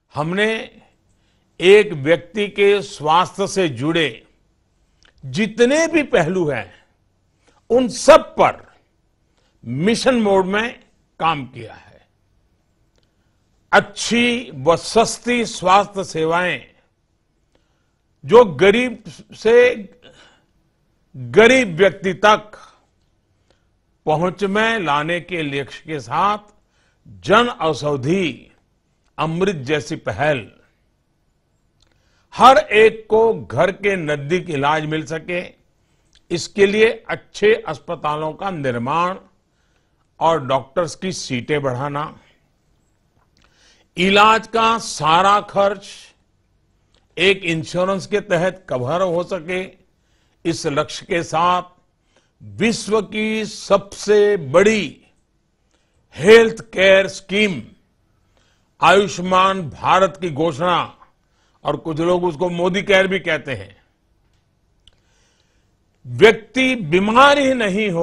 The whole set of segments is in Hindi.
हमने एक व्यक्ति के स्वास्थ्य से जुड़े जितने भी पहलू हैं, उन सब पर मिशन मोड में काम किया है। अच्छी व सस्ती स्वास्थ्य सेवाएं जो गरीब से गरीब व्यक्ति तक पहुंच में लाने के लक्ष्य के साथ जन औषधि अमृत जैसी पहल, हर एक को घर के नजदीक इलाज मिल सके, इसके लिए अच्छे अस्पतालों का निर्माण और डॉक्टर्स की सीटें बढ़ाना, इलाज का सारा खर्च एक इंश्योरेंस के तहत कवर हो सके, इस लक्ष्य के साथ विश्व की सबसे बड़ी health care scheme Ayushman Bharat की घोषणा, और कुछ लोग उसको मोदी केयर भी कहते हैं। व्यक्ति बीमार ही नहीं हो,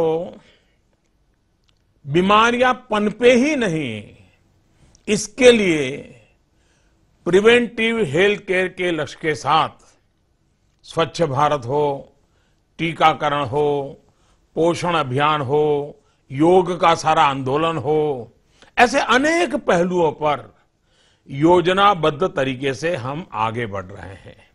बीमारियां पनपे ही नहीं, इसके लिए प्रिवेंटिव हेल्थ केयर के लक्ष्य के साथ स्वच्छ भारत हो, टीकाकरण हो, पोषण अभियान हो, योग का सारा आंदोलन हो, ऐसे अनेक पहलुओं पर योजनाबद्ध तरीके से हम आगे बढ़ रहे हैं।